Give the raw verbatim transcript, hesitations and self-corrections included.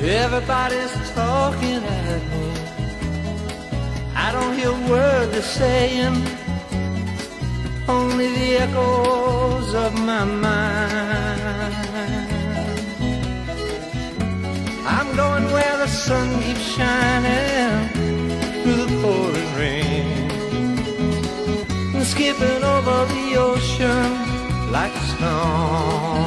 Everybody's talking at me. I don't hear a word they're saying, only the echoes of my mind. I'm going where the sun keeps shining through the pouring rain, and skipping over the ocean like a stone.